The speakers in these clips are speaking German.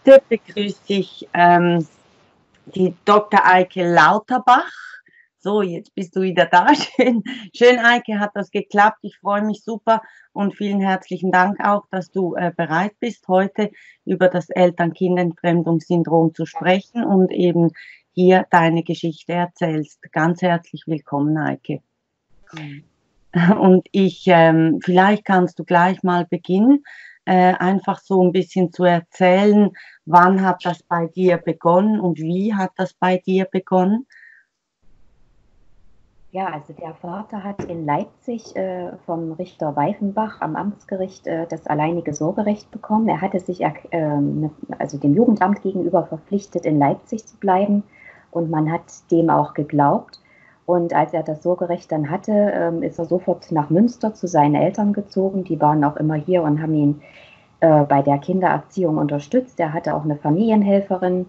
Heute begrüße ich die Dr. Eike Lauterbach. So, jetzt bist du wieder da. Schön, Eike, hat das geklappt. Ich freue mich super und vielen herzlichen Dank auch, dass du bereit bist, heute über das Eltern-Kind-Entfremdungssyndrom zu sprechen und eben hier deine Geschichte erzählst. Ganz herzlich willkommen, Eike. Und vielleicht kannst du gleich mal beginnen, einfach so ein bisschen zu erzählen, wann hat das bei dir begonnen und wie hat das bei dir begonnen? Ja, also der Vater hat in Leipzig vom Richter Weifenbach am Amtsgericht das alleinige Sorgerecht bekommen. Er hatte sich also dem Jugendamt gegenüber verpflichtet, in Leipzig zu bleiben, und man hat dem auch geglaubt. Und als er das Sorgerecht dann hatte, ist er sofort nach Münster zu seinen Eltern gezogen. Die waren auch immer hier und haben ihn bei der Kindererziehung unterstützt. Er hatte auch eine Familienhelferin.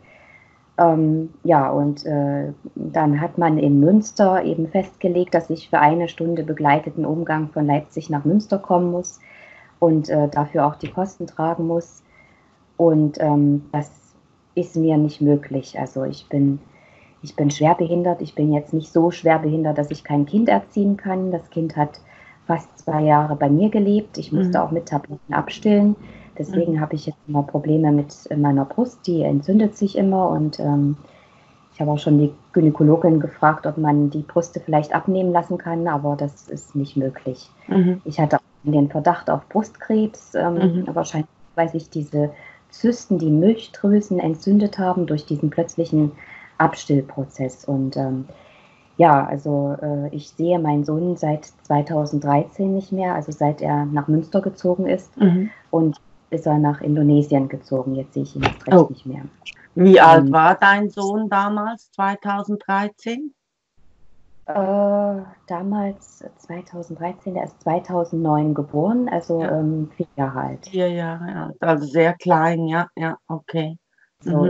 Dann hat man in Münster eben festgelegt, dass ich für eine Stunde begleiteten Umgang von Leipzig nach Münster kommen muss und dafür auch die Kosten tragen muss. Und das ist mir nicht möglich. Also ich bin schwerbehindert. Ich bin jetzt nicht so schwerbehindert, dass ich kein Kind erziehen kann. Das Kind hat fast 2 Jahre bei mir gelebt. Ich musste auch mit Tabletten abstillen. Deswegen habe ich jetzt immer Probleme mit meiner Brust. Die entzündet sich immer. Und ich habe auch schon die Gynäkologin gefragt, ob man die Brüste vielleicht abnehmen lassen kann. Aber das ist nicht möglich. Ich hatte auch den Verdacht auf Brustkrebs. Wahrscheinlich, weil sich diese Zysten, die Milchdrüsen entzündet haben durch diesen plötzlichen Abstillprozess. Und ich sehe meinen Sohn seit 2013 nicht mehr, also seit er nach Münster gezogen ist. Und ist er nach Indonesien gezogen. Jetzt sehe ich ihn erst recht nicht mehr. Wie alt war dein Sohn damals, 2013? Damals 2013, er ist 2009 geboren, also 4 Jahre alt. 4 Jahre alt, also sehr klein, ja, okay. So,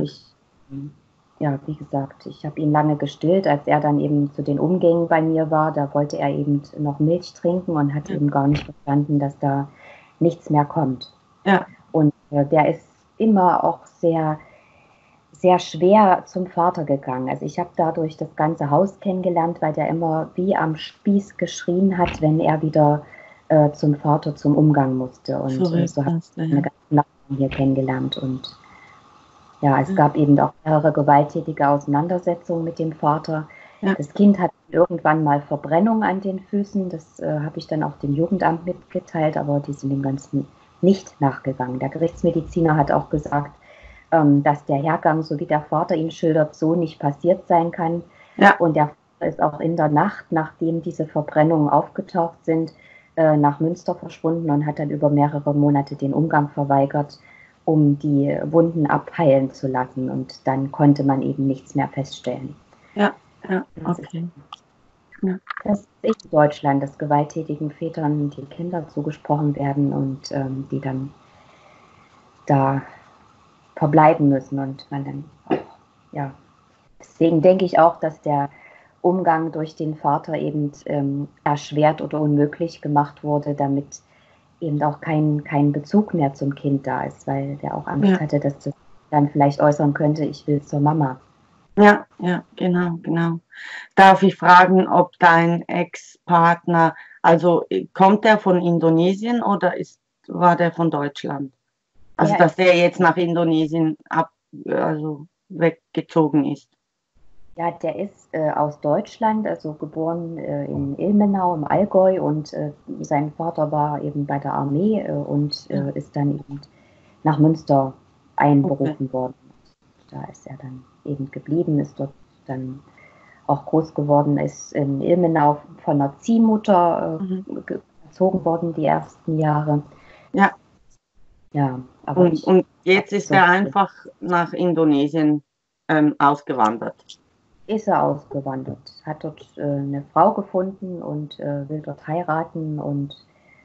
wie gesagt, ich habe ihn lange gestillt, als er dann eben zu den Umgängen bei mir war, da wollte er eben noch Milch trinken und hat eben gar nicht verstanden, dass da nichts mehr kommt. Ja. Und der ist immer auch sehr, sehr schwer zum Vater gegangen. Also ich habe dadurch das ganze Haus kennengelernt, weil der immer wie am Spieß geschrien hat, wenn er wieder zum Vater zum Umgang musste. Und so habe ich eine ganze Nachbarn hier kennengelernt. Und ja, es gab eben auch mehrere gewalttätige Auseinandersetzungen mit dem Vater. Ja. Das Kind hat irgendwann mal Verbrennung an den Füßen. Das habe ich dann auch dem Jugendamt mitgeteilt, aber die sind dem Ganzen nicht nachgegangen. Der Gerichtsmediziner hat auch gesagt, dass der Hergang, so wie der Vater ihn schildert, so nicht passiert sein kann. Ja. Und der Vater ist auch in der Nacht, nachdem diese Verbrennungen aufgetaucht sind, nach Münster verschwunden und hat dann über mehrere Monate den Umgang verweigert, um die Wunden abheilen zu lassen. Und dann konnte man eben nichts mehr feststellen. Ja, okay. Das ist in Deutschland, dass gewalttätigen Vätern die Kinder zugesprochen werden und die dann da verbleiben müssen. Und man dann auch, deswegen denke ich auch, dass der Umgang durch den Vater eben erschwert oder unmöglich gemacht wurde, damit eben auch kein Bezug mehr zum Kind da ist, weil der auch Angst hatte, dass das dann vielleicht äußern könnte, ich will zur Mama. Ja, genau. Darf ich fragen, ob dein Ex-Partner, also kommt der von Indonesien oder war der von Deutschland? Also, dass der jetzt nach Indonesien weggezogen ist? Ja, der ist aus Deutschland, also geboren in Ilmenau im Allgäu, und sein Vater war eben bei der Armee und ist dann eben nach Münster einberufen worden. Da ist er dann eben geblieben, ist dort dann auch groß geworden, ist in Ilmenau von einer Ziehmutter erzogen worden die ersten Jahre. Ja, aber und jetzt ist er einfach nach Indonesien ausgewandert. Ist er ausgewandert, hat dort eine Frau gefunden und will dort heiraten und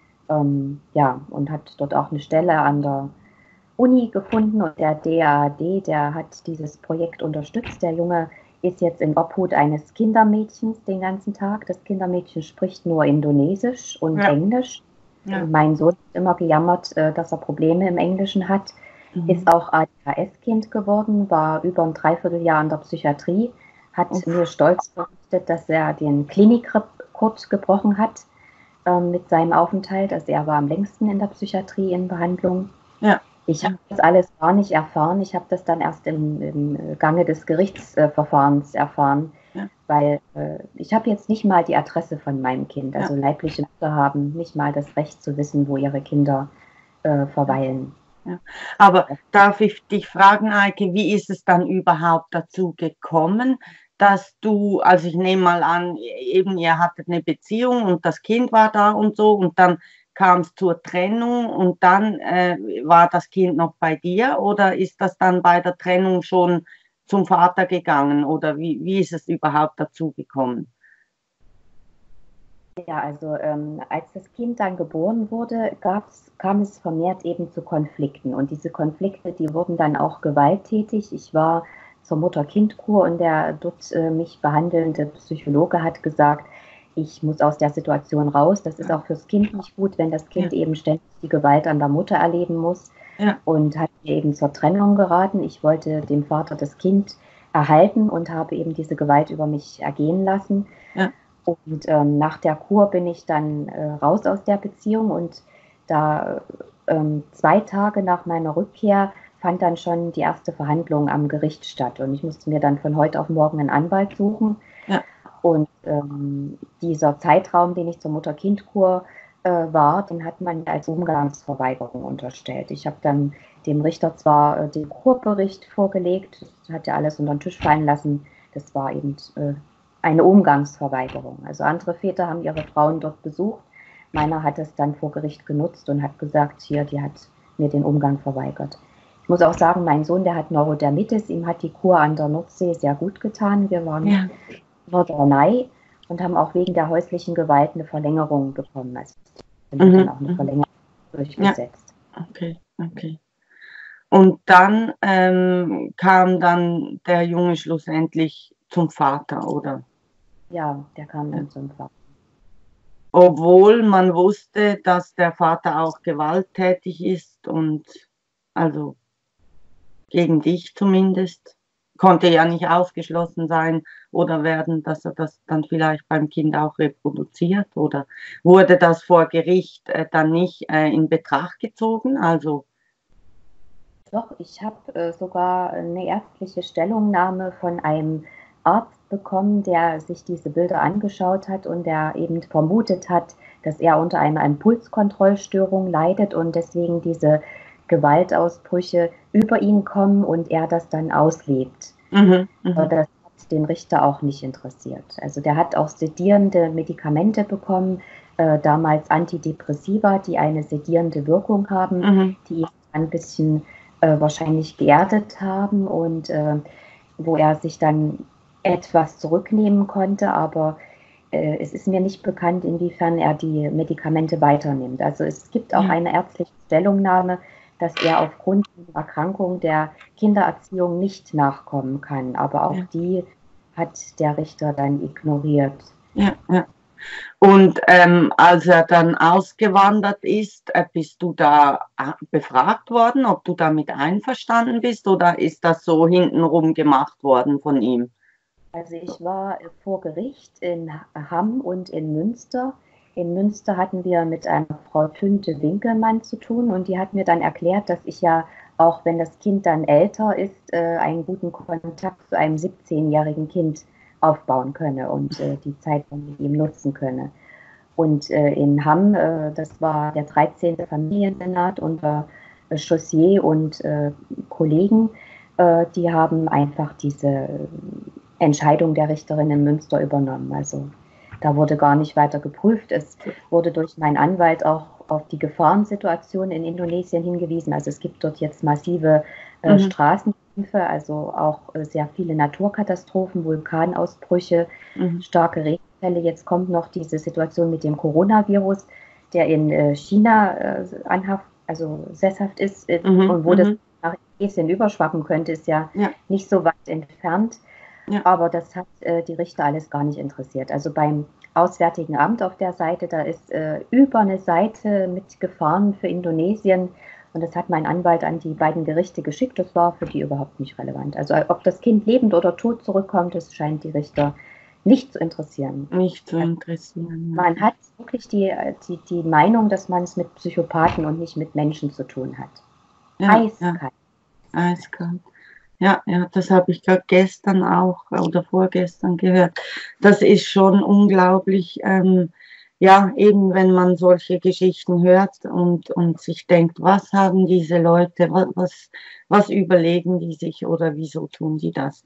und hat dort auch eine Stelle an der Uni gefunden, und der DAAD, der hat dieses Projekt unterstützt. Der Junge ist jetzt in Obhut eines Kindermädchens den ganzen Tag. Das Kindermädchen spricht nur Indonesisch und Englisch. Ja. Mein Sohn hat immer gejammert, dass er Probleme im Englischen hat. ist auch ADHS-Kind geworden, war über ein Dreivierteljahr in der Psychiatrie, hat mir stolz berichtet, dass er den Klinikrekord gebrochen hat mit seinem Aufenthalt. Also er war am längsten in der Psychiatrie in Behandlung. Ja. Ich habe das alles gar nicht erfahren. Ich habe das dann erst im Gange des Gerichtsverfahrens erfahren, weil ich habe jetzt nicht mal die Adresse von meinem Kind. Also leibliche Mütter haben nicht mal das Recht zu wissen, wo ihre Kinder verweilen. Ja. Aber darf ich dich fragen, Eike, wie ist es dann überhaupt dazu gekommen, dass du, also ich nehme mal an, eben ihr hattet eine Beziehung und das Kind war da und so und dann kam es zur Trennung und dann war das Kind noch bei dir oder ist das dann bei der Trennung schon zum Vater gegangen oder wie ist es überhaupt dazu gekommen? Ja, also als das Kind dann geboren wurde, kam es vermehrt eben zu Konflikten. Und diese Konflikte, die wurden dann auch gewalttätig. Ich war zur Mutter-Kind-Kur und der dort mich behandelnde Psychologe hat gesagt, ich muss aus der Situation raus. Das ist auch fürs Kind nicht gut, wenn das Kind eben ständig die Gewalt an der Mutter erleben muss. Und hat mir eben zur Trennung geraten. Ich wollte dem Vater das Kind erhalten und habe eben diese Gewalt über mich ergehen lassen. Und nach der Kur bin ich dann raus aus der Beziehung und da 2 Tage nach meiner Rückkehr fand dann schon die erste Verhandlung am Gericht statt. Und ich musste mir dann von heute auf morgen einen Anwalt suchen. Und dieser Zeitraum, den ich zur Mutter-Kind-Kur war, den hat man als Umgangsverweigerung unterstellt. Ich habe dann dem Richter zwar den Kurbericht vorgelegt, das hat er alles unter den Tisch fallen lassen. Das war eben eine Umgangsverweigerung. Also andere Väter haben ihre Frauen dort besucht. Meiner hat es dann vor Gericht genutzt und hat gesagt, hier, die hat mir den Umgang verweigert. Ich muss auch sagen, mein Sohn, der hat Neurodermitis, ihm hat die Kur an der Nordsee sehr gut getan. Wir waren in Norderney und haben auch wegen der häuslichen Gewalt eine Verlängerung bekommen. Also dann auch eine Verlängerung durchgesetzt. Okay. Und dann kam dann der Junge schlussendlich zum Vater, oder? Ja, der kam dann zum Vater. Obwohl man wusste, dass der Vater auch gewalttätig ist und also gegen dich zumindest, konnte ja nicht ausgeschlossen sein oder werden, dass er das dann vielleicht beim Kind auch reproduziert oder wurde das vor Gericht dann nicht in Betracht gezogen? Also Doch, ich habe sogar eine ärztliche Stellungnahme von einem Arzt bekommen, der sich diese Bilder angeschaut hat und der eben vermutet hat, dass er unter einer Impulskontrollstörung leidet und deswegen diese Gewaltausbrüche über ihn kommen und er das dann auslebt. Aber das hat den Richter auch nicht interessiert. Also der hat auch sedierende Medikamente bekommen, damals Antidepressiva, die eine sedierende Wirkung haben, die ihn ein bisschen wahrscheinlich geerdet haben und wo er sich dann etwas zurücknehmen konnte, aber es ist mir nicht bekannt, inwiefern er die Medikamente weiternimmt. Also es gibt auch eine ärztliche Stellungnahme, dass er aufgrund der Erkrankung der Kindererziehung nicht nachkommen kann, aber auch die hat der Richter dann ignoriert. Und als er dann ausgewandert ist, bist du da befragt worden, ob du damit einverstanden bist oder ist das so hintenrum gemacht worden von ihm? Also ich war vor Gericht in Hamm und in Münster. In Münster hatten wir mit einer Frau Tünte Winkelmann zu tun und die hat mir dann erklärt, dass ich ja, auch wenn das Kind dann älter ist, einen guten Kontakt zu einem 17-jährigen Kind aufbauen könne und die Zeit mit ihm nutzen könne. Und in Hamm, das war der 13. Familiensenat unter Chaussier und Kollegen, die haben einfach diese Entscheidung der Richterin in Münster übernommen. Also da wurde gar nicht weiter geprüft. Es wurde durch meinen Anwalt auch auf die Gefahrensituation in Indonesien hingewiesen. Also es gibt dort jetzt massive Straßenkämpfe, also auch sehr viele Naturkatastrophen, Vulkanausbrüche, starke Regenfälle. Jetzt kommt noch diese Situation mit dem Coronavirus, der in China sesshaft ist und wo das nach Indonesien überschwappen könnte, ist ja nicht so weit entfernt. Aber das hat die Richter alles gar nicht interessiert. Also beim Auswärtigen Amt auf der Seite, da ist über eine Seite mit Gefahren für Indonesien Und das hat mein Anwalt an die beiden Gerichte geschickt. Das war für die überhaupt nicht relevant. Also ob das Kind lebend oder tot zurückkommt, das scheint die Richter nicht zu interessieren. Nicht zu interessieren. Man hat wirklich die Meinung, dass man es mit Psychopathen und nicht mit Menschen zu tun hat. Ja, Eiskalt. ja, eiskalt. Ja, ja, das habe ich gerade gestern auch oder vorgestern gehört. Das ist schon unglaublich, ja, eben wenn man solche Geschichten hört und sich denkt, was haben diese Leute, was überlegen die sich oder wieso tun die das?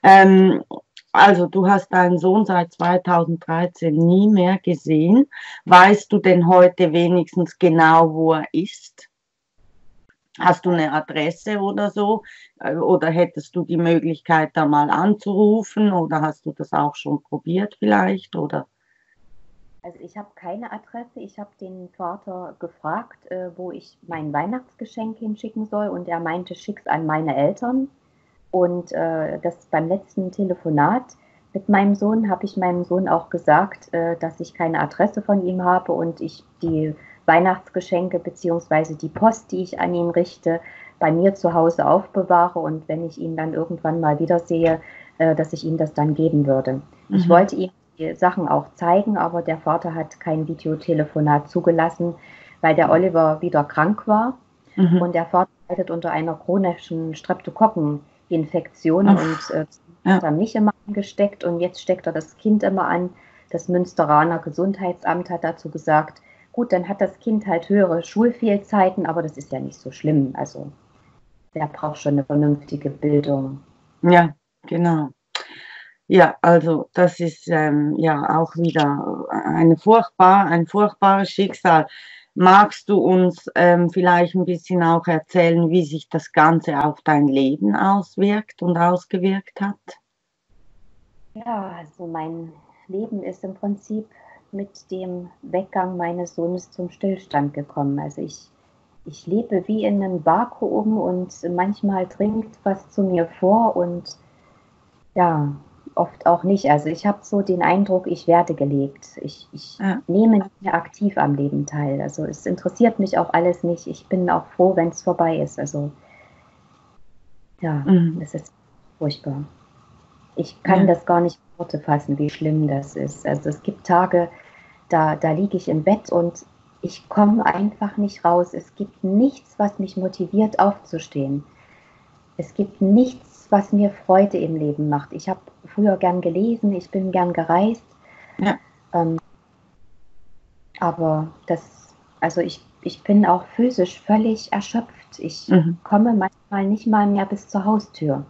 Also du hast deinen Sohn seit 2013 nie mehr gesehen. Weißt du denn heute wenigstens genau, wo er ist? Hast du eine Adresse oder so? Oder hättest du die Möglichkeit, da mal anzurufen? Oder hast du das auch schon probiert vielleicht? Oder? Also ich habe keine Adresse. Ich habe den Vater gefragt, wo ich mein Weihnachtsgeschenk hinschicken soll. Und er meinte, schick's an meine Eltern. Und das beim letzten Telefonat mit meinem Sohn habe ich meinem Sohn auch gesagt, dass ich keine Adresse von ihm habe und ich die Weihnachtsgeschenke bzw. die Post, die ich an ihn richte, bei mir zu Hause aufbewahre und wenn ich ihn dann irgendwann mal wiedersehe, dass ich ihm das dann geben würde. Ich wollte ihm die Sachen auch zeigen, aber der Vater hat kein Videotelefonat zugelassen, weil der Oliver wieder krank war und der Vater leidet unter einer chronischen Streptokokkeninfektion und hat er mich immer angesteckt und jetzt steckt er das Kind immer an. Das Münsteraner Gesundheitsamt hat dazu gesagt, gut, dann hat das Kind halt höhere Schulfehlzeiten, aber das ist ja nicht so schlimm. Also der braucht schon eine vernünftige Bildung. Ja, genau. Ja, also das ist ja auch wieder ein furchtbares Schicksal. Magst du uns vielleicht ein bisschen auch erzählen, wie sich das Ganze auf dein Leben auswirkt und ausgewirkt hat? Ja, also mein Leben ist im Prinzip mit dem Weggang meines Sohnes zum Stillstand gekommen. Also ich lebe wie in einem Vakuum und manchmal dringt was zu mir vor und ja, oft auch nicht. Also ich habe so den Eindruck, ich werde gelebt. Ich nehme nicht mehr aktiv am Leben teil. Also es interessiert mich auch alles nicht. Ich bin auch froh, wenn es vorbei ist. Also ja, es ist furchtbar. Ich kann das gar nicht in Worte fassen, wie schlimm das ist. Also es gibt Tage, da liege ich im Bett und ich komme einfach nicht raus. Es gibt nichts, was mich motiviert, aufzustehen. Es gibt nichts, was mir Freude im Leben macht. Ich habe früher gern gelesen, ich bin gern gereist. Ja. Aber also ich bin auch physisch völlig erschöpft. Ich komme manchmal nicht mal mehr bis zur Haustür.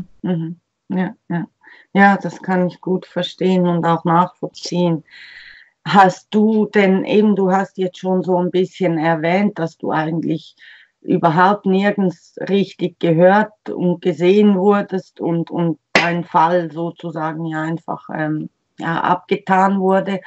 Ja, ja. Ja, das kann ich gut verstehen und auch nachvollziehen. Hast du denn eben, du hast jetzt schon so ein bisschen erwähnt, dass du eigentlich überhaupt nirgends richtig gehört und gesehen wurdest und dein Fall sozusagen ja einfach abgetan wurde.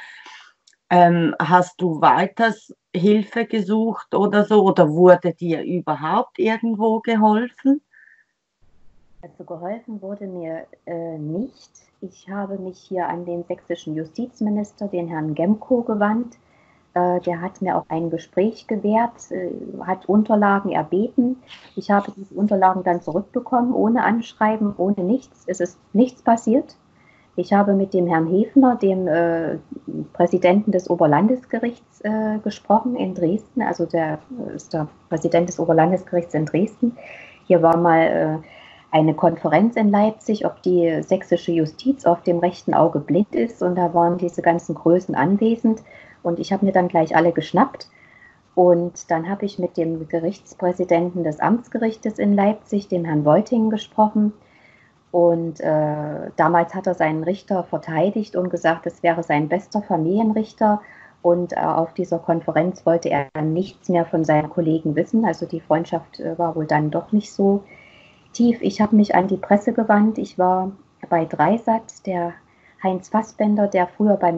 Hast du weiters Hilfe gesucht oder so oder wurde dir überhaupt irgendwo geholfen? Also geholfen wurde mir nicht. Ich habe mich hier an den sächsischen Justizminister, den Herrn Gemko, gewandt. Der hat mir auch ein Gespräch gewährt, hat Unterlagen erbeten. Ich habe diese Unterlagen dann zurückbekommen, ohne Anschreiben, ohne nichts. Es ist nichts passiert. Ich habe mit dem Herrn Hefner, dem Präsidenten des Oberlandesgerichts, gesprochen in Dresden. Also der ist der Präsident des Oberlandesgerichts in Dresden. Hier war mal eine Konferenz in Leipzig, ob die sächsische Justiz auf dem rechten Auge blind ist. Und da waren diese ganzen Größen anwesend. Und ich habe mir dann gleich alle geschnappt. Und dann habe ich mit dem Gerichtspräsidenten des Amtsgerichtes in Leipzig, dem Herrn Wolting, gesprochen. Und damals hat er seinen Richter verteidigt und gesagt, es wäre sein bester Familienrichter. Und auf dieser Konferenz wollte er nichts mehr von seinen Kollegen wissen. Also die Freundschaft war wohl dann doch nicht so tief. Ich habe mich an die Presse gewandt. Ich war bei Dreisat. Der Heinz Fassbender, der früher beim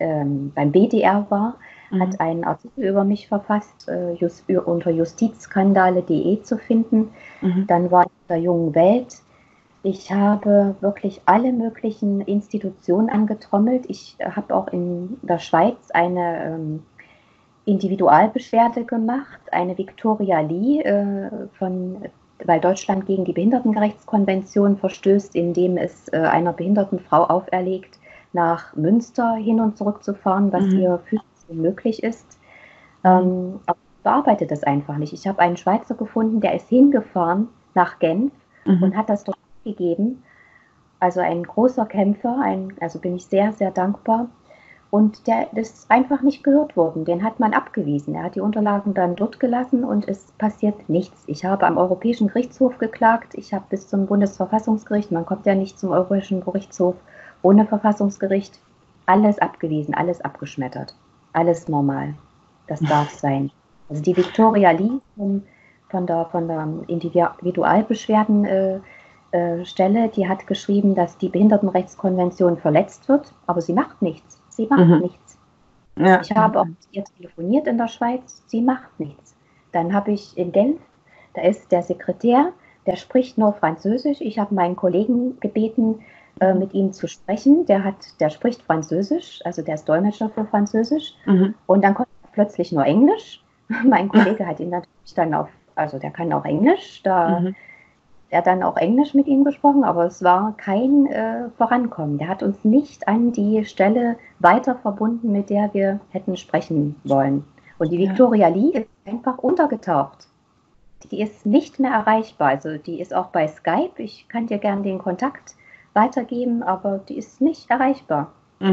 BDR war, hat einen Artikel über mich verfasst, unter justizskandale.de zu finden. Dann war ich in der Jungen Welt. Ich habe wirklich alle möglichen Institutionen angetrommelt. Ich habe auch in der Schweiz eine Individualbeschwerde gemacht, eine Victoria Lee, weil Deutschland gegen die Behindertenrechtskonvention verstößt, indem es einer behinderten Frau auferlegt, nach Münster hin und zurück zu fahren, was ihr physisch unmöglich ist. Aber ich bearbeite das einfach nicht. Ich habe einen Schweizer gefunden, der ist hingefahren nach Genf und hat das dort gegeben. Also ein großer Kämpfer, also bin ich sehr, sehr dankbar. Und der ist einfach nicht gehört worden. Den hat man abgewiesen. Er hat die Unterlagen dann dort gelassen und es passiert nichts. Ich habe am Europäischen Gerichtshof geklagt. Ich habe bis zum Bundesverfassungsgericht, man kommt ja nicht zum Europäischen Gerichtshof ohne Verfassungsgericht, alles abgewiesen, alles abgeschmettert. Alles normal. Das darf sein. Also die Victoria Lee von der Individualbeschwerdenstelle, die hat geschrieben, dass die Behindertenrechtskonvention verletzt wird, aber sie macht nichts. Sie macht nichts. Ja. Ich habe auch mit ihr telefoniert in der Schweiz, sie macht nichts. Dann habe ich in Genf, da ist der Sekretär, der spricht nur Französisch. Ich habe meinen Kollegen gebeten, mit ihm zu sprechen. Der spricht Französisch, also der ist Dolmetscher für Französisch. Und dann kommt er plötzlich nur Englisch. Mein Kollege hat ihn natürlich dann also der kann auch Englisch, er hat dann auch Englisch mit ihm gesprochen, aber es war kein Vorankommen. Der hat uns nicht an die Stelle weiter verbunden, mit der wir hätten sprechen wollen. Und die Victoria Lee ist einfach untergetaucht. Die ist nicht mehr erreichbar. Also die ist auch bei Skype. Ich kann dir gerne den Kontakt weitergeben, aber die ist nicht erreichbar.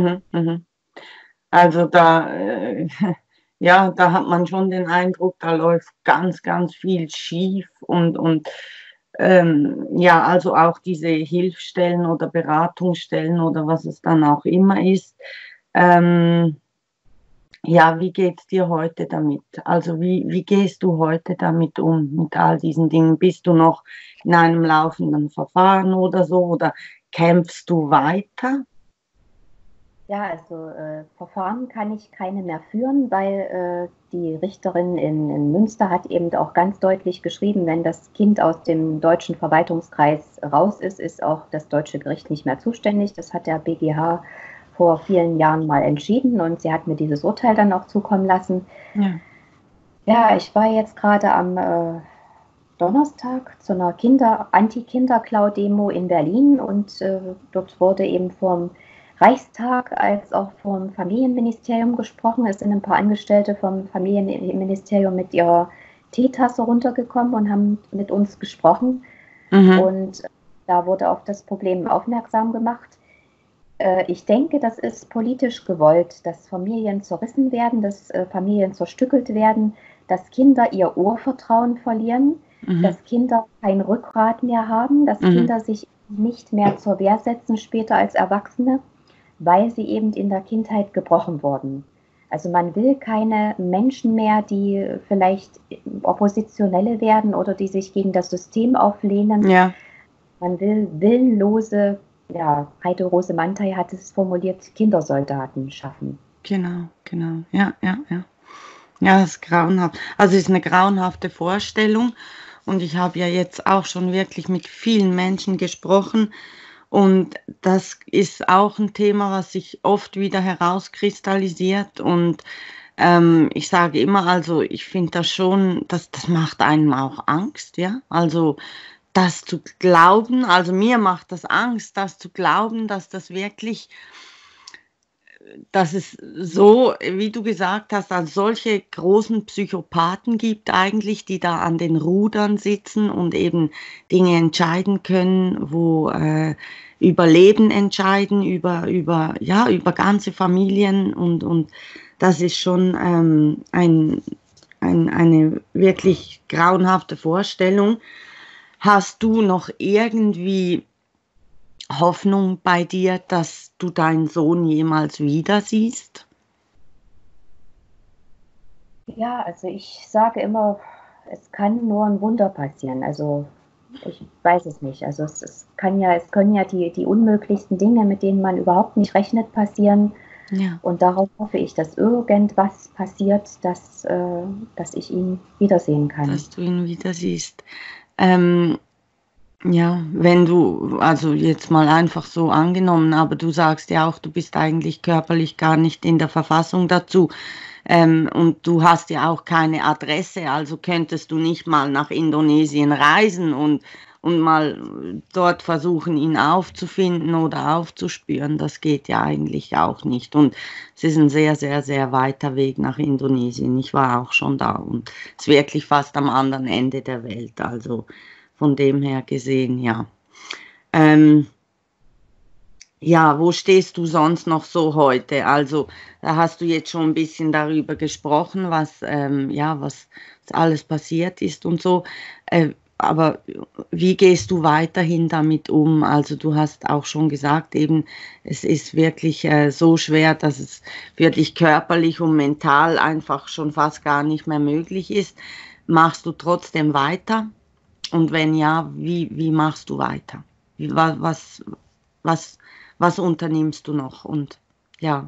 Also da hat man schon den Eindruck, da läuft ganz, ganz viel schief und also auch diese Hilfsstellen oder Beratungsstellen oder was es dann auch immer ist. Wie geht's dir heute damit? Also wie gehst du heute damit um, mit all diesen Dingen? Bist du noch in einem laufenden Verfahren oder so oder kämpfst du weiter? Ja, also Verfahren kann ich keine mehr führen, weil die Richterin in Münster hat eben auch ganz deutlich geschrieben, wenn das Kind aus dem deutschen Verwaltungskreis raus ist, ist auch das deutsche Gericht nicht mehr zuständig. Das hat der BGH vor vielen Jahren mal entschieden und sie hat mir dieses Urteil dann auch zukommen lassen. Ja, ich war jetzt gerade am Donnerstag zu einer Anti-Kinderklau-Demo in Berlin und dort wurde eben vom Reichstag als auch vom Familienministerium gesprochen. Es sind ein paar Angestellte vom Familienministerium mit ihrer Teetasse runtergekommen und haben mit uns gesprochen. Und da wurde auf das Problem aufmerksam gemacht. Ich denke, das ist politisch gewollt, dass Familien zerrissen werden, dass Familien zerstückelt werden, dass Kinder ihr Urvertrauen verlieren, dass Kinder kein Rückgrat mehr haben, dass Kinder sich nicht mehr zur Wehr setzen später als Erwachsene, weil sie eben in der Kindheit gebrochen wurden. Also man will keine Menschen mehr, die vielleicht Oppositionelle werden oder die sich gegen das System auflehnen. Ja. Man will willenlose, Heide Rose Mantai hat es formuliert, Kindersoldaten schaffen. Genau. Ja, das ist grauenhaft. Also es ist eine grauenhafte Vorstellung und ich habe ja jetzt auch schon wirklich mit vielen Menschen gesprochen und das ist auch ein Thema, was sich oft wieder herauskristallisiert und ich sage immer, also ich finde das schon, das macht einem auch Angst, ja, also das zu glauben, also mir macht das Angst, das zu glauben, dass das wirklich, dass es so, wie du gesagt hast, also solche großen Psychopathen gibt eigentlich, die da an den Rudern sitzen und eben Dinge entscheiden können, wo über Leben entscheiden, über ganze Familien und das ist schon eine wirklich grauenhafte Vorstellung. Hast du noch irgendwie Hoffnung bei dir, dass du deinen Sohn jemals wieder siehst? Ja, also ich sage immer, es kann nur ein Wunder passieren. Also ich weiß es nicht. Also es können ja die unmöglichsten Dinge, mit denen man überhaupt nicht rechnet, passieren. Ja. Und darauf hoffe ich, dass irgendwas passiert, dass ich ihn wiedersehen kann. Dass du ihn wieder siehst. Wenn du, also jetzt mal einfach so angenommen, aber du sagst ja auch, du bist eigentlich körperlich gar nicht in der Verfassung dazu. Und du hast ja auch keine Adresse, also könntest du nicht mal nach Indonesien reisen und mal dort versuchen, ihn aufzufinden oder aufzuspüren. Das geht ja eigentlich auch nicht. Und es ist ein sehr, sehr, sehr weiter Weg nach Indonesien. Ich war auch schon da und es ist wirklich fast am anderen Ende der Welt. Also von dem her gesehen, ja. Ähm, ja, wo stehst du sonst noch so heute? Also, da hast du jetzt schon ein bisschen darüber gesprochen, ja, was alles passiert ist und so. Aber wie gehst du weiterhin damit um? Also, du hast auch schon gesagt, eben, es ist wirklich so schwer, dass es für dich körperlich und mental einfach schon fast gar nicht mehr möglich ist. Machst du trotzdem weiter? Und wenn ja, wie machst du weiter? Was, was unternimmst du noch? Und ja.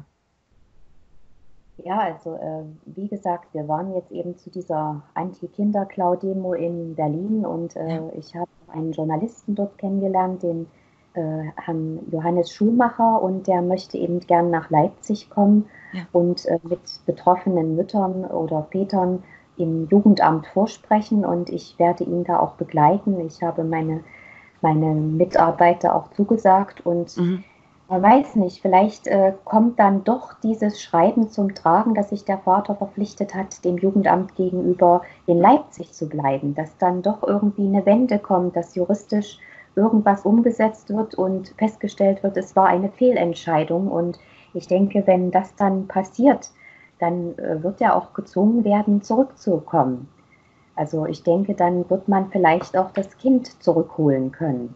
Ja, also wie gesagt, wir waren jetzt eben zu dieser Anti-Kinderklau-Demo in Berlin und Ja. ich habe einen Journalisten dort kennengelernt, den Herrn Johannes Schumacher, und der möchte eben gern nach Leipzig kommen Ja. und mit betroffenen Müttern oder Vätern im Jugendamt vorsprechen, und ich werde ihn da auch begleiten. Ich habe meine Mitarbeiter auch zugesagt, und Mhm. man weiß nicht, vielleicht kommt dann doch dieses Schreiben zum Tragen, dass sich der Vater verpflichtet hat, dem Jugendamt gegenüber in Leipzig zu bleiben, dass dann doch irgendwie eine Wende kommt, dass juristisch irgendwas umgesetzt wird und festgestellt wird, es war eine Fehlentscheidung. Und ich denke, wenn das dann passiert, dann wird er auch gezwungen werden, zurückzukommen. Also ich denke, dann wird man vielleicht auch das Kind zurückholen können.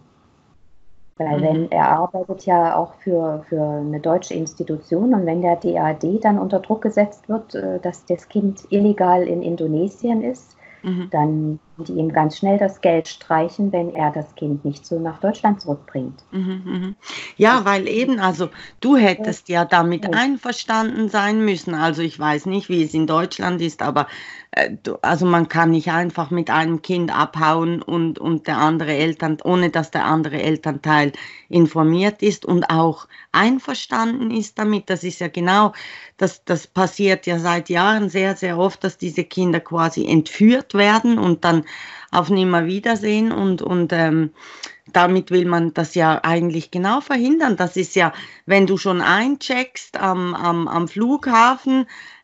Weil Mhm. wenn er arbeitet ja auch für eine deutsche Institution, und wenn der DAD dann unter Druck gesetzt wird, dass das Kind illegal in Indonesien ist, Mhm. dann die ihm ganz schnell das Geld streichen, wenn er das Kind nicht so nach Deutschland zurückbringt. Mhm, mhm. Ja, Das weil eben, also du hättest ja damit ist einverstanden sein müssen. Also ich weiß nicht, wie es in Deutschland ist, aber also man kann nicht einfach mit einem Kind abhauen und der andere Eltern, ohne dass der andere Elternteil informiert ist und auch einverstanden ist damit. Das ist ja genau, das passiert ja seit Jahren sehr, sehr oft, dass diese Kinder quasi entführt werden und dann auf Nimmerwiedersehen und damit will man das ja eigentlich genau verhindern. Das ist ja, wenn du schon eincheckst am Flughafen,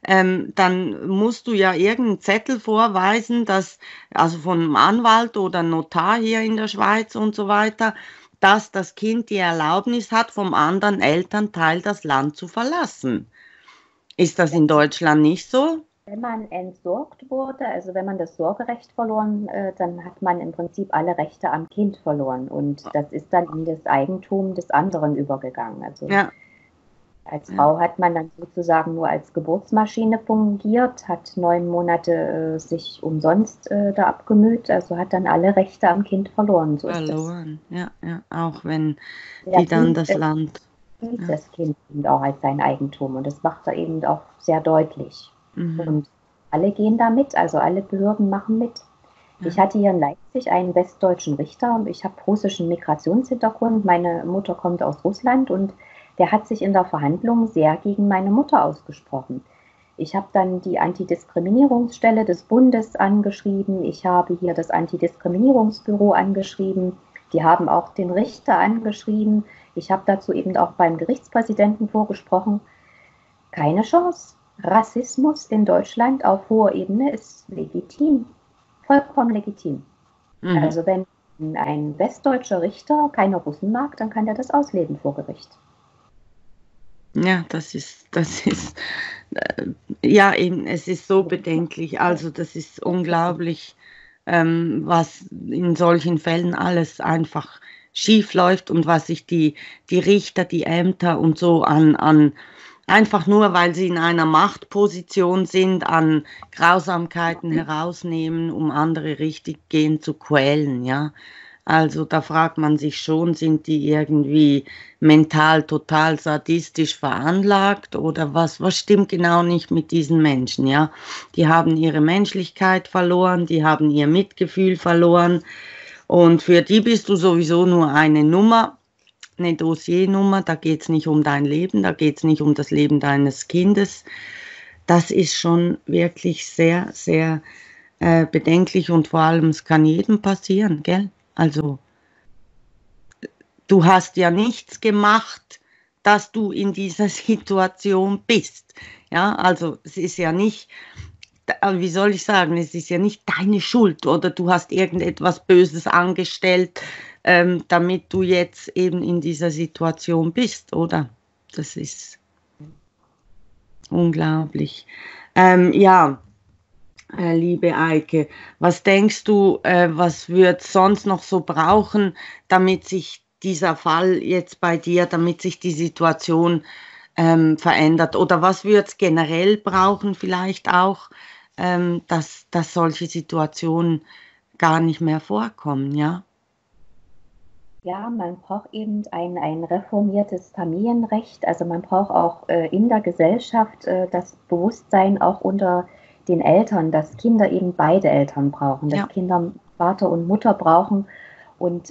dann musst du ja irgendeinen Zettel vorweisen, dass, also von einem Anwalt oder Notar hier in der Schweiz und so weiter, dass das Kind die Erlaubnis hat, vom anderen Elternteil das Land zu verlassen. Ist das in Deutschland nicht so? Wenn man entsorgt wurde, also wenn man das Sorgerecht verloren, dann hat man im Prinzip alle Rechte am Kind verloren, und das ist dann in das Eigentum des anderen übergegangen. Also Ja, als ja. Frau hat man dann sozusagen nur als Geburtsmaschine fungiert, hat 9 Monate sich umsonst da abgemüht, also hat dann alle Rechte am Kind verloren. So ist das. Verloren. Ja, ja. Auch wenn Der die dann sieht, das Land. sieht Ja. das Kind eben auch als sein Eigentum, und das macht er eben auch sehr deutlich. Mhm. Und alle gehen da mit, also alle Behörden machen mit. Ich Ja. hatte hier in Leipzig einen westdeutschen Richter. Ich habe russischen Migrationshintergrund. Meine Mutter kommt aus Russland, und der hat sich in der Verhandlung sehr gegen meine Mutter ausgesprochen. Ich habe dann die Antidiskriminierungsstelle des Bundes angeschrieben. Ich habe hier das Antidiskriminierungsbüro angeschrieben. Die haben auch den Richter angeschrieben. Ich habe dazu eben auch beim Gerichtspräsidenten vorgesprochen. Keine Chance. Rassismus in Deutschland auf hoher Ebene ist legitim, vollkommen legitim. Mhm. Also wenn ein westdeutscher Richter keine Russen mag, dann kann er das ausleben vor Gericht. Ja, äh, ja, eben, es ist so bedenklich. Also, das ist unglaublich, was in solchen Fällen alles einfach schief läuft und was sich die Richter, die Ämter und so einfach nur, weil sie in einer Machtposition sind, an Grausamkeiten herausnehmen, um andere richtig gehen zu quälen, ja. Also da fragt man sich schon, sind die irgendwie mental total sadistisch veranlagt oder was stimmt genau nicht mit diesen Menschen, ja? Die haben ihre Menschlichkeit verloren, die haben ihr Mitgefühl verloren und für die bist du sowieso nur eine Nummer, eine Dossiernummer, da geht es nicht um dein Leben, da geht es nicht um das Leben deines Kindes. das ist schon wirklich sehr, sehr bedenklich und vor allem, es kann jedem passieren, gell? Also du hast ja nichts gemacht, dass du in dieser Situation bist. Ja, also es ist ja nicht, wie soll ich sagen, es ist ja nicht deine Schuld oder du hast irgendetwas Böses angestellt, damit du jetzt eben in dieser Situation bist, oder? Das ist unglaublich. Ja, liebe Eike, was denkst du, was wird sonst noch so brauchen, damit sich dieser Fall jetzt bei dir, damit sich die Situation verändert? Oder was wird es generell brauchen, vielleicht auch, dass solche Situationen gar nicht mehr vorkommen, ja? Ja, man braucht eben ein reformiertes Familienrecht. Also man braucht auch in der Gesellschaft das Bewusstsein auch unter den Eltern, dass Kinder eben beide Eltern brauchen, dass Ja. Kinder Vater und Mutter brauchen. Und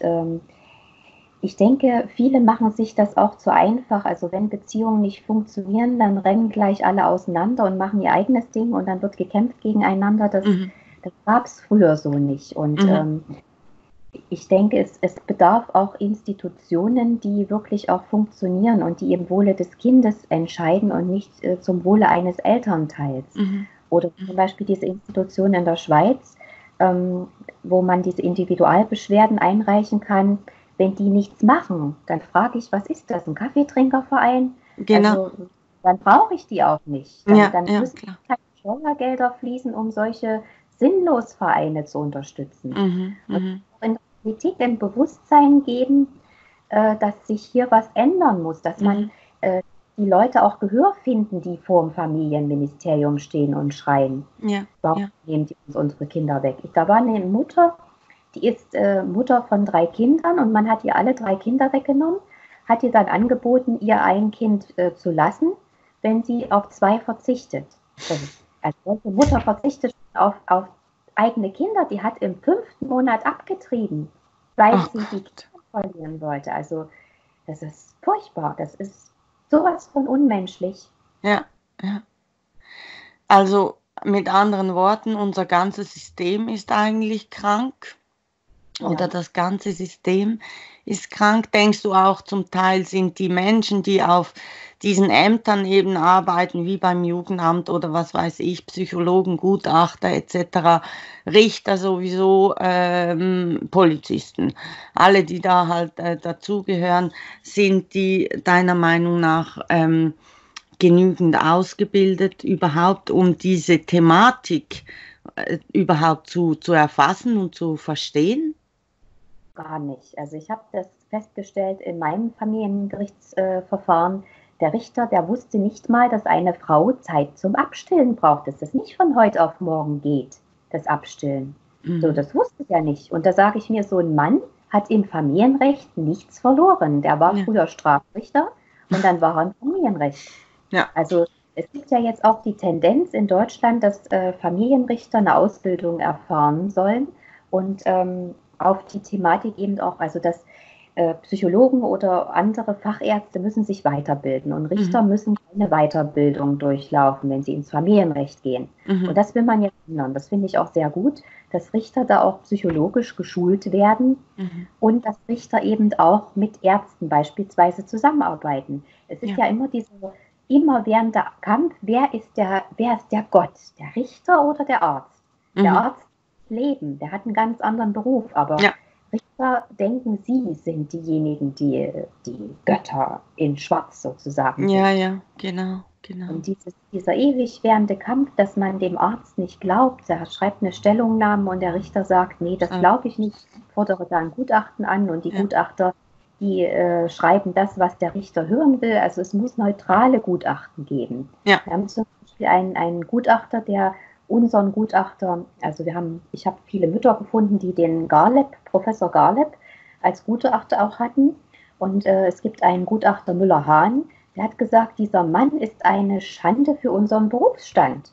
ich denke, viele machen sich das auch zu einfach. Also wenn Beziehungen nicht funktionieren, dann rennen gleich alle auseinander und machen ihr eigenes Ding und dann wird gekämpft gegeneinander. Das gab es früher so nicht. Und ich denke, es bedarf auch Institutionen, die wirklich auch funktionieren und die im Wohle des Kindes entscheiden und nicht zum Wohle eines Elternteils. Oder zum Beispiel diese Institution in der Schweiz, wo man diese Individualbeschwerden einreichen kann. Wenn die nichts machen, dann frage ich, was ist das, ein Kaffeetrinkerverein? Genau. Also dann brauche ich die auch nicht. Dann müssen klar. keine Steuergelder fließen, um solche Sinnlosvereine zu unterstützen. Und in der Politik ein Bewusstsein geben, dass sich hier was ändern muss, dass man die Leute auch Gehör finden, die vor dem Familienministerium stehen und schreien. Warum nehmen die uns unsere Kinder weg? Da war eine Mutter, die ist Mutter von 3 Kindern und man hat ihr alle 3 Kinder weggenommen, hat ihr dann angeboten, ihr ein Kind zu lassen, wenn sie auf 2 verzichtet. Also die Mutter verzichtet auf eigene Kinder, die hat im 5. Monat abgetrieben, weil sie die Kinder verlieren wollte. Also das ist furchtbar, das ist sowas von unmenschlich. Ja. Also mit anderen Worten, unser ganzes System ist eigentlich krank. Oder das ganze System ist krank. Denkst du auch, zum Teil sind die Menschen, die auf diesen Ämtern eben arbeiten, wie beim Jugendamt oder was weiß ich, Psychologen, Gutachter etc., Richter sowieso, Polizisten, alle, die da halt dazugehören, sind die deiner Meinung nach genügend ausgebildet überhaupt, um diese Thematik überhaupt zu erfassen und zu verstehen? Gar nicht. Also ich habe das festgestellt in meinem Familiengerichtsverfahren. Der Richter, der wusste nicht mal, dass eine Frau Zeit zum Abstillen braucht, dass das nicht von heute auf morgen geht, das Abstillen. So, das wusste er nicht. Und da sage ich mir, so ein Mann hat im Familienrecht nichts verloren. Der war früher Strafrichter und dann war er im Familienrecht. Ja. Also es gibt ja jetzt auch die Tendenz in Deutschland, dass Familienrichter eine Ausbildung erfahren sollen und auf die Thematik eben auch, also dass Psychologen oder andere Fachärzte müssen sich weiterbilden und Richter müssen keine Weiterbildung durchlaufen, wenn sie ins Familienrecht gehen. Und das will man jetzt ändern. Das finde ich auch sehr gut, dass Richter da auch psychologisch geschult werden und dass Richter eben auch mit Ärzten beispielsweise zusammenarbeiten. Es ist ja immer dieser immerwährender Kampf, wer ist der Gott, der Richter oder der Arzt? Der Arzt Leben, der hat einen ganz anderen Beruf, aber Richter denken, sie sind diejenigen, die Götter in Schwarz sozusagen sind. Ja, genau. Und dieser ewig währende Kampf, dass man dem Arzt nicht glaubt, der schreibt eine Stellungnahme und der Richter sagt, nee, das glaube ich nicht, fordere da ein Gutachten an und die Gutachter, die schreiben das, was der Richter hören will. Also es muss neutrale Gutachten geben. Wir haben zum Beispiel einen Gutachter, der unseren Gutachter, also ich habe viele Mütter gefunden, die den Professor Garleb als Gutachter auch hatten. Und es gibt einen Gutachter Müller-Hahn, der hat gesagt, dieser Mann ist eine Schande für unseren Berufsstand.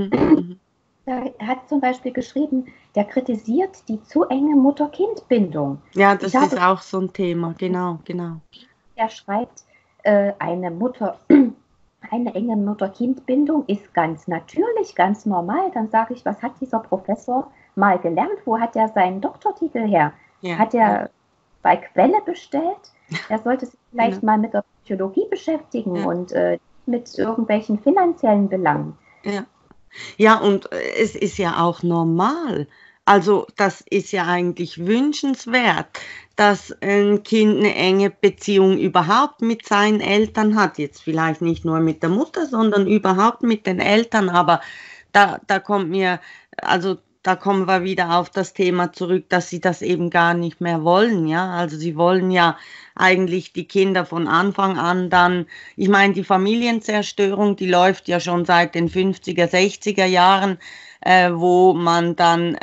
Er hat zum Beispiel geschrieben, der kritisiert die zu enge Mutter-Kind-Bindung. Ja, das ist auch so ein Thema, genau. Er schreibt, eine Mutter eine enge Mutter-Kind-Bindung ist ganz natürlich, ganz normal. Dann sage ich, was hat dieser Professor mal gelernt? Wo hat er seinen Doktortitel her? Ja, Hat er bei Quelle bestellt? Er sollte sich vielleicht genau. mal mit der Psychologie beschäftigen Ja, und mit irgendwelchen finanziellen Belangen. ja. Ja, und es ist ja auch normal. Also das ist ja eigentlich wünschenswert, dass ein Kind eine enge Beziehung überhaupt mit seinen Eltern hat. Jetzt vielleicht nicht nur mit der Mutter, sondern überhaupt mit den Eltern. Aber da kommt mir, also da kommen wir wieder auf das Thema zurück, dass sie das eben gar nicht mehr wollen. Ja, also sie wollen ja eigentlich die Kinder von Anfang an dann, ich meine, die Familienzerstörung, die läuft ja schon seit den 50er, 60er Jahren, wo man dann,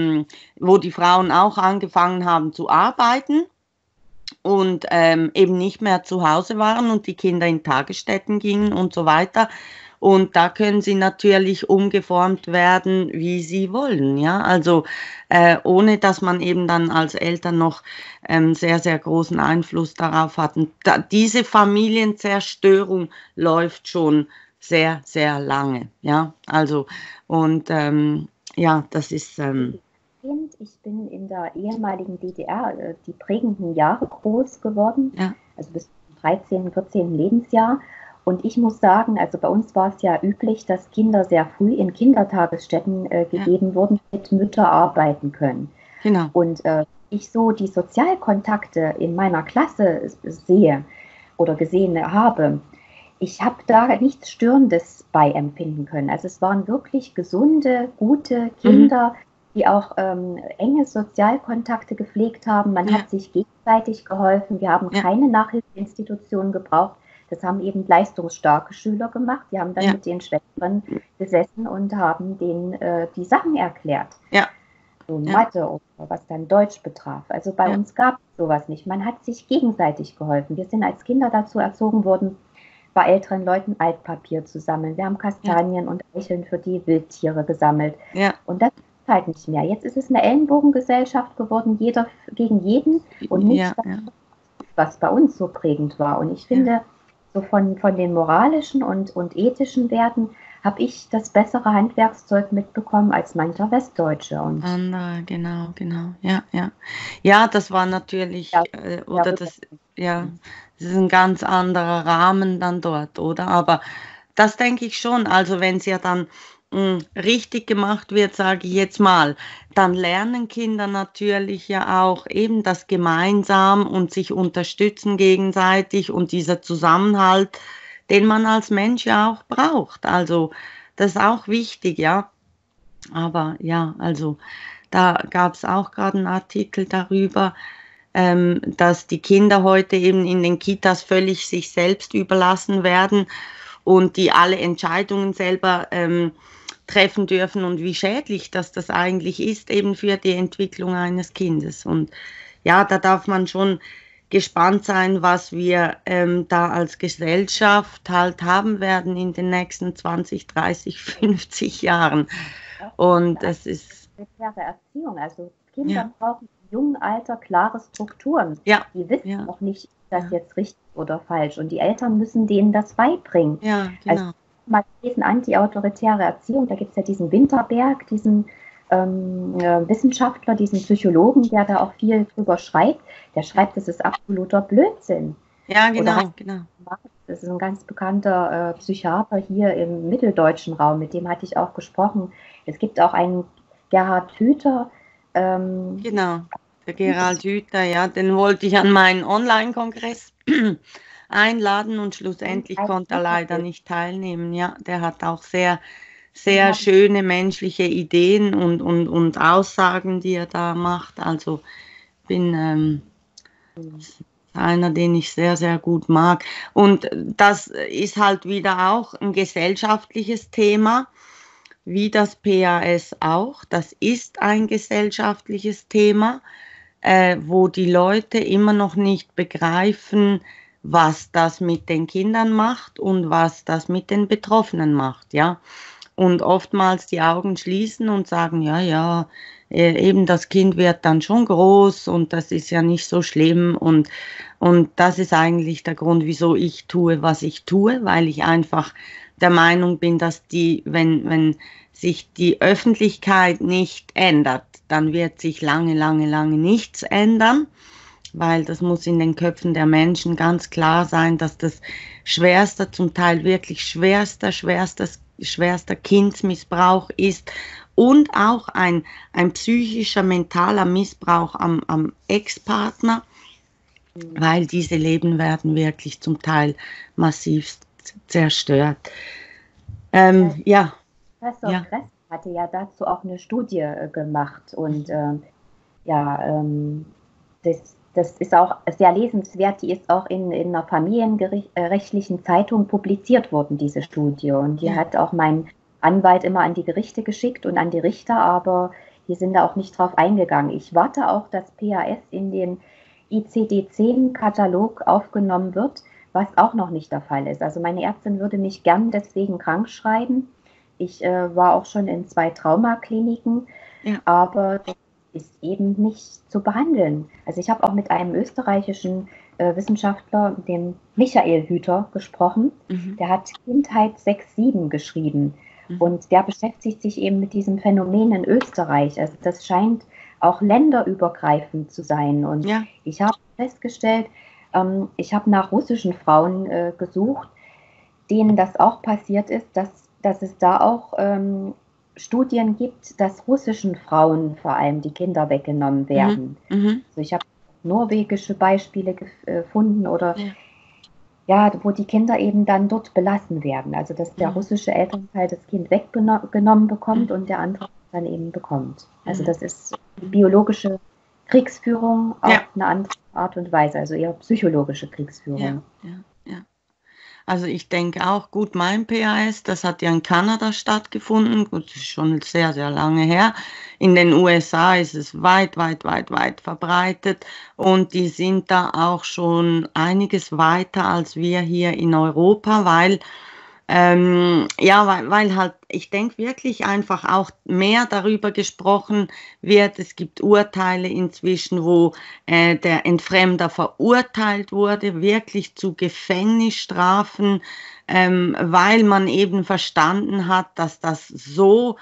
wo die Frauen auch angefangen haben zu arbeiten und eben nicht mehr zu Hause waren und die Kinder in Tagesstätten gingen und so weiter. Und da können sie natürlich umgeformt werden, wie sie wollen, ja. Also ohne dass man eben dann als Eltern noch sehr, sehr großen Einfluss darauf hat. Und diese Familienzerstörung läuft schon sehr, sehr lange, ja. Also und ja, das ist Ich bin in der ehemaligen DDR die prägenden Jahre groß geworden, ja, also bis zum 13., 14. Lebensjahr. Und ich muss sagen, also bei uns war es ja üblich, dass Kinder sehr früh in Kindertagesstätten ja, gegeben wurden, damit Mütter arbeiten können. genau. Und ich so die Sozialkontakte in meiner Klasse sehe oder gesehen habe, ich habe da nichts Störendes bei empfinden können. Also es waren wirklich gesunde, gute Mhm. Kinder, die auch enge Sozialkontakte gepflegt haben. Man Ja, hat sich gegenseitig geholfen. Wir haben ja, keine Nachhilfeinstitutionen gebraucht. Das haben eben leistungsstarke Schüler gemacht. Die haben dann ja, mit den Schwestern gesessen und haben denen die Sachen erklärt. ja, So ja, Mathe oder was dann Deutsch betraf. Also bei ja, uns gab es sowas nicht. Man hat sich gegenseitig geholfen. Wir sind als Kinder dazu erzogen worden, bei älteren Leuten Altpapier zu sammeln. Wir haben ja, Kastanien und Eicheln für die Wildtiere gesammelt. ja, Und das ist halt nicht mehr. Jetzt ist es eine Ellenbogengesellschaft geworden, jeder gegen jeden und nicht ja, das, ja, was bei uns so prägend war. Und ich ja. finde, so von den moralischen und ethischen Werten habe ich das bessere Handwerkszeug mitbekommen als mancher Westdeutsche. Und Andere, genau, genau. Ja, ja. Ja, das war natürlich, ja, oder darüber. das, ja, das ist ein ganz anderer Rahmen dann dort, oder? Aber das denke ich schon. Also wenn es ja dann richtig gemacht wird, sage ich jetzt mal, dann lernen Kinder natürlich ja auch eben das gemeinsam und sich unterstützen gegenseitig und dieser Zusammenhalt, den man als Mensch ja auch braucht. Also das ist auch wichtig, ja. Aber ja, also da gab es auch gerade einen Artikel darüber, dass die Kinder heute eben in den Kitas völlig sich selbst überlassen werden und die alle Entscheidungen selber treffen dürfen und wie schädlich das eigentlich ist eben für die Entwicklung eines Kindes. Und ja, da darf man schon gespannt sein, was wir da als Gesellschaft halt haben werden in den nächsten 20, 30, 50 Jahren. Ja, Und eine das ist, klare Erziehung. Also ja, Kinder brauchen im jungen Alter klare Strukturen. ja, Die wissen ja, noch nicht, ist das ja, jetzt richtig oder falsch. Und die Eltern müssen denen das beibringen. ja, Also genau. mal gelesen, antiautoritäre Erziehung, da gibt es ja diesen Winterberg, diesen Wissenschaftler, diesen Psychologen, der da auch viel drüber schreibt. Der Ja, schreibt, das ist absoluter Blödsinn. ja, Oder genau, genau. das ist ein ganz bekannter Psychiater hier im mitteldeutschen Raum, mit dem hatte ich auch gesprochen. Es gibt auch einen Gerhard Hüther. Ähm, Genau, der Gerald Hüther, ja, den wollte ich an meinen Online-Kongress einladen und schlussendlich konnte er leider nicht teilnehmen. Ja, der hat auch sehr, den sehr habe ich schöne menschliche Ideen und Aussagen, die er da macht. Also bin einer, den ich sehr, sehr gut mag. Und das ist halt wieder auch ein gesellschaftliches Thema, wie das PAS auch. Das ist ein gesellschaftliches Thema, wo die Leute immer noch nicht begreifen, was das mit den Kindern macht und was das mit den Betroffenen macht, ja. Und oftmals die Augen schließen und sagen, ja, ja, eben das Kind wird dann schon groß und das ist ja nicht so schlimm und das ist eigentlich der Grund, wieso ich tue, was ich tue, weil ich einfach der Meinung bin, dass wenn sich die Öffentlichkeit nicht ändert, dann wird sich lange, lange, lange nichts ändern, weil das muss in den Köpfen der Menschen ganz klar sein, dass das schwerster, zum Teil wirklich schwerster Kindsmissbrauch ist und auch ein psychischer, mentaler Missbrauch am Ex-Partner, weil diese Leben werden wirklich zum Teil massiv zerstört. Ja, Professor ja. Kress hatte ja dazu auch eine Studie gemacht und ja, das ist auch sehr lesenswert. Die ist auch in einer familienrechtlichen Zeitung publiziert worden, diese Studie. Und die hat auch mein Anwalt immer an die Gerichte geschickt und an die Richter, aber die sind da auch nicht drauf eingegangen. Ich warte auch, dass PAS in den ICD-10-Katalog aufgenommen wird, was auch noch nicht der Fall ist. Also meine Ärztin würde mich gern deswegen krank schreiben. Ich war auch schon in 2 Traumakliniken, aber das ist eben nicht zu behandeln. Also ich habe auch mit einem österreichischen Wissenschaftler, dem Michael Hüter, gesprochen. Der hat Kindheit 6-7 geschrieben und der beschäftigt sich eben mit diesem Phänomen in Österreich. Also das scheint auch länderübergreifend zu sein. Und ich habe festgestellt, ich habe nach russischen Frauen gesucht, denen das auch passiert ist, dass es da auch Studien gibt, dass russischen Frauen vor allem die Kinder weggenommen werden. Also ich habe norwegische Beispiele gefunden oder wo die Kinder eben dann dort belassen werden. Also dass der russische Elternteil das Kind weggenommen bekommt und der andere dann eben bekommt. Also das ist biologische Kriegsführung auf eine andere Art und Weise, also eher psychologische Kriegsführung. Ja. Also ich denke auch, gut, mein PAS, das hat ja in Kanada stattgefunden, gut, das ist schon sehr, sehr lange her. In den USA ist es weit verbreitet und die sind da auch schon einiges weiter als wir hier in Europa, weil weil halt, ich denke wirklich einfach auch mehr darüber gesprochen wird. Es gibt Urteile inzwischen, wo der Entfremder verurteilt wurde, wirklich zu Gefängnisstrafen, weil man eben verstanden hat, dass das so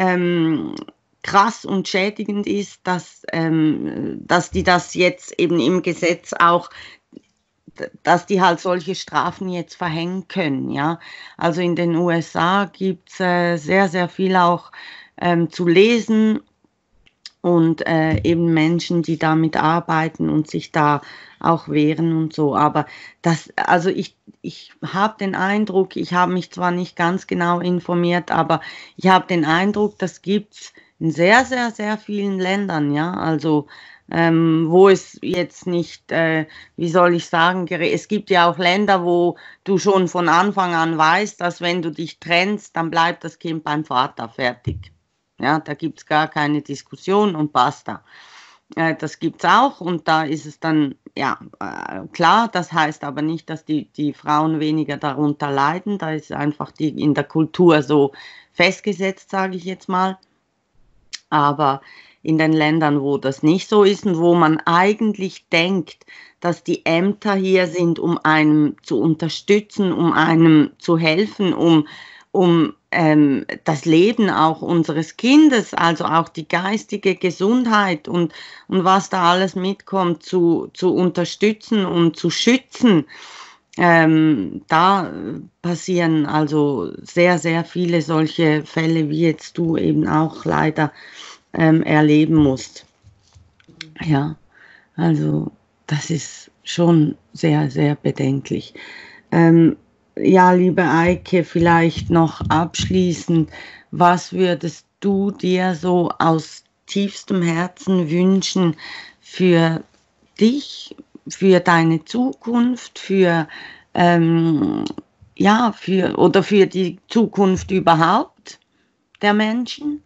krass und schädigend ist, dass die das jetzt eben im Gesetz auch, dass die halt solche Strafen jetzt verhängen können, ja. Also in den USA gibt es sehr, sehr viel auch zu lesen und eben Menschen, die damit arbeiten und sich da auch wehren und so. Aber also ich habe den Eindruck, ich habe mich zwar nicht ganz genau informiert, aber ich habe den Eindruck, das gibt es in sehr, sehr, sehr vielen Ländern, ja. Also wo es jetzt nicht, wie soll ich sagen, es gibt ja auch Länder, wo du schon von Anfang an weißt, dass wenn du dich trennst, dann bleibt das Kind beim Vater, fertig. Ja, da gibt es gar keine Diskussion und basta. Das gibt es auch und da ist es dann, klar, das heißt aber nicht, dass die Frauen weniger darunter leiden, da ist einfach in der Kultur so festgesetzt, sage ich jetzt mal. Aber in den Ländern, wo das nicht so ist und wo man eigentlich denkt, dass die Ämter hier sind, um einem zu unterstützen, um einem zu helfen, um das Leben auch unseres Kindes, also auch die geistige Gesundheit und was da alles mitkommt, zu unterstützen und zu schützen. Da passieren also sehr, sehr viele solche Fälle, wie jetzt du eben auch leider erleben musst. Ja, also das ist schon sehr, sehr bedenklich. Ja, liebe Eike, vielleicht noch abschließend, was würdest du dir so aus tiefstem Herzen wünschen für dich, für deine Zukunft, für die Zukunft überhaupt der Menschen?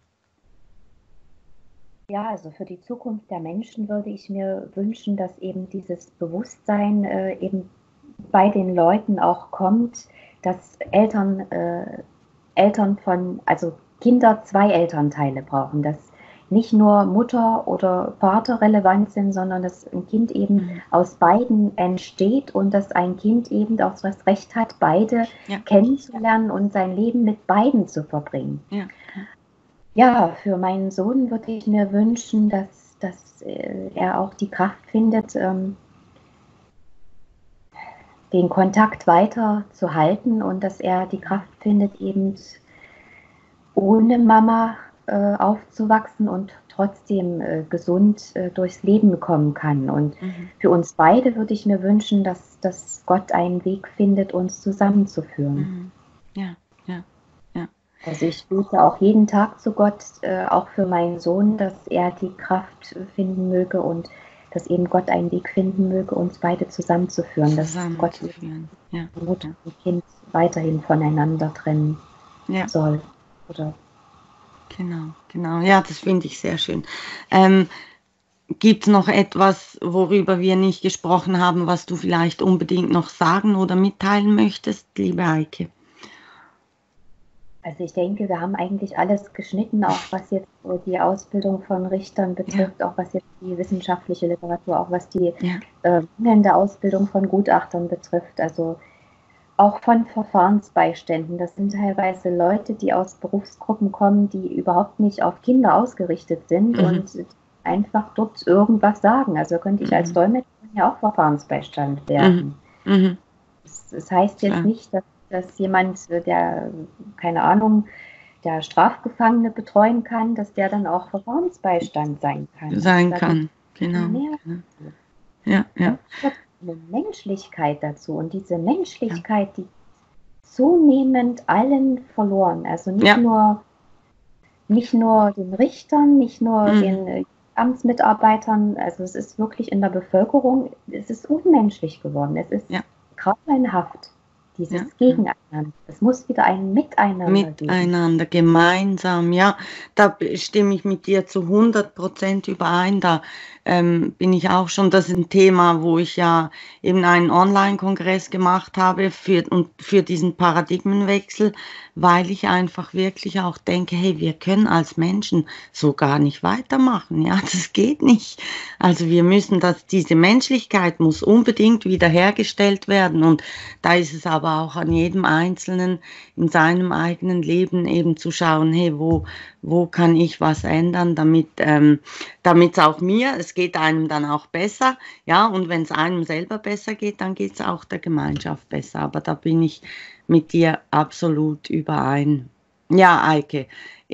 Ja, also für die Zukunft der Menschen würde ich mir wünschen, dass eben dieses Bewusstsein eben bei den Leuten auch kommt, dass also Kinder 2 Elternteile brauchen, dass nicht nur Mutter oder Vater relevant sind, sondern dass ein Kind eben aus beiden entsteht und dass ein Kind eben auch das Recht hat, beide kennenzulernen und sein Leben mit beiden zu verbringen. Ja, für meinen Sohn würde ich mir wünschen, dass er auch die Kraft findet, den Kontakt weiter zu halten und dass er die Kraft findet, eben ohne Mama aufzuwachsen und trotzdem gesund durchs Leben kommen kann. Und für uns beide würde ich mir wünschen, dass Gott einen Weg findet, uns zusammenzuführen. Ja. Also ich bete auch jeden Tag zu Gott, auch für meinen Sohn, dass er die Kraft finden möge und dass eben Gott einen Weg finden möge, uns beide zusammenzuführen, dass Gott Mutter und Kind weiterhin voneinander trennen soll. Oder Genau. Ja, das finde ich sehr schön. Gibt es noch etwas, worüber wir nicht gesprochen haben, was du vielleicht unbedingt noch sagen oder mitteilen möchtest, liebe Eike? Also ich denke, wir haben eigentlich alles geschnitten, auch was jetzt die Ausbildung von Richtern betrifft, auch was jetzt die wissenschaftliche Literatur, auch was die mangelnde Ausbildung von Gutachtern betrifft, also auch von Verfahrensbeiständen. Das sind teilweise Leute, die aus Berufsgruppen kommen, die überhaupt nicht auf Kinder ausgerichtet sind und einfach dort irgendwas sagen. Also könnte ich als Dolmetscher ja auch Verfahrensbeistand werden. Das heißt jetzt nicht, dass jemand, der, keine Ahnung, der Strafgefangene betreuen kann, dass der dann auch Verfahrensbeistand sein kann. Genau. Ja. Eine Menschlichkeit dazu und diese Menschlichkeit, die zunehmend allen verloren, also nicht nur den Richtern, nicht nur den Amtsmitarbeitern, also es ist wirklich in der Bevölkerung, es ist unmenschlich geworden, es ist grauenhaft. Dieses Gegeneinander. Es muss wieder ein Miteinander geben. Gemeinsam, ja. Da stimme ich mit dir zu 100% überein. Da bin ich auch schon, das ist ein Thema, wo ich ja eben einen Online-Kongress gemacht habe für diesen Paradigmenwechsel, weil ich einfach wirklich auch denke, hey, wir können als Menschen so gar nicht weitermachen. Ja, das geht nicht. Also wir müssen diese Menschlichkeit muss unbedingt wiederhergestellt werden und da ist es aber auch an jedem Einzelnen in seinem eigenen Leben eben zu schauen, hey, wo kann ich was ändern, damit es auch es geht einem dann auch besser, ja, und wenn es einem selber besser geht, dann geht es auch der Gemeinschaft besser, aber da bin ich mit dir absolut überein. Ja, Eike,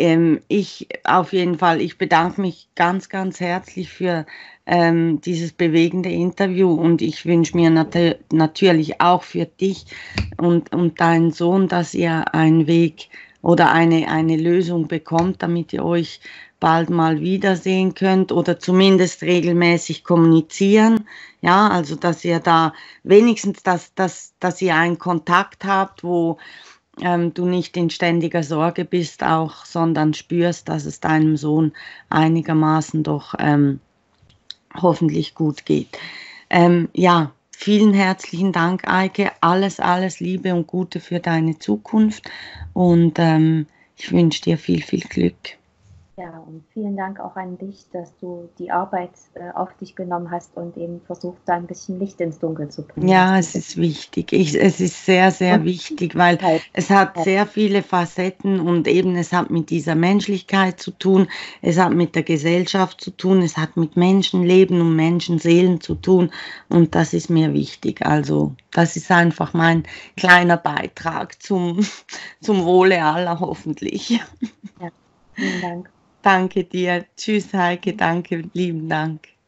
auf jeden Fall, ich bedanke mich ganz, ganz herzlich für dieses bewegende Interview und ich wünsche mir natürlich auch für dich und deinen Sohn, dass ihr einen Weg oder eine Lösung bekommt, damit ihr euch bald mal wiedersehen könnt oder zumindest regelmäßig kommunizieren. Ja, also dass ihr da wenigstens, dass ihr einen Kontakt habt, wo du nicht in ständiger Sorge bist auch, sondern spürst, dass es deinem Sohn einigermaßen doch hoffentlich gut geht. Ja, vielen herzlichen Dank, Eike. Alles Liebe und Gute für deine Zukunft und ich wünsche dir viel, viel Glück. Ja, und vielen Dank auch an dich, dass du die Arbeit auf dich genommen hast und eben versucht, da ein bisschen Licht ins Dunkel zu bringen. Ja, es ist wichtig. Es ist sehr, sehr wichtig, weil es hat sehr viele Facetten und eben es hat mit dieser Menschlichkeit zu tun, es hat mit der Gesellschaft zu tun, es hat mit Menschenleben und Menschenseelen zu tun und das ist mir wichtig. Also das ist einfach mein kleiner Beitrag zum Wohle aller hoffentlich. Ja, vielen Dank. Danke dir. Tschüss, Heike. Danke, lieben Dank.